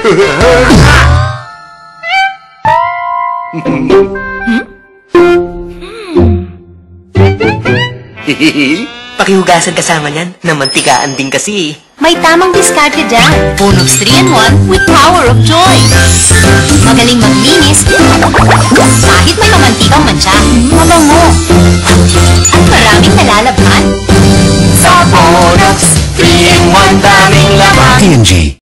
Pakihugasan kasama niyan, namantikaan din kasi. May tamang diskarte dyan. Bonux 3-in-1 with power of joy. Magaling maglinis kahit may mamantikang mancha. Mabango. At maraming nalalabhan. Sa Bonux 3-in-1 daming laman. P&G.